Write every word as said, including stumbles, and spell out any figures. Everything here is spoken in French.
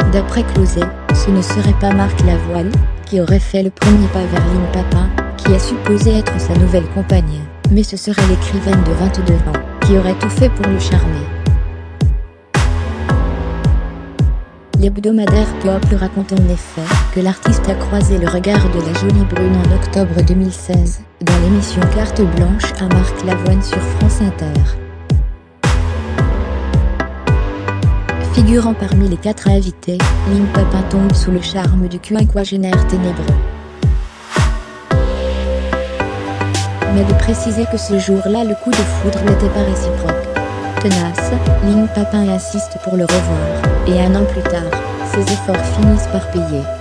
D'après Closet, ce ne serait pas Marc Lavoine qui aurait fait le premier pas vers Lynn Papin, qui est supposée être sa nouvelle compagne, mais ce serait l'écrivaine de vingt-deux ans, qui aurait tout fait pour le charmer. L'hebdomadaire People raconte en effet que l'artiste a croisé le regard de la jolie brune en octobre deux mille seize, dans l'émission Carte Blanche à Marc Lavoine sur France Inter. Figurant parmi les quatre invités, Lynn Papin tombe sous le charme du quinquagénaire ténébreux. Mais de préciser que ce jour-là le coup de foudre n'était pas réciproque. Tenace, Lynn Papin insiste pour le revoir, et un an plus tard, ses efforts finissent par payer.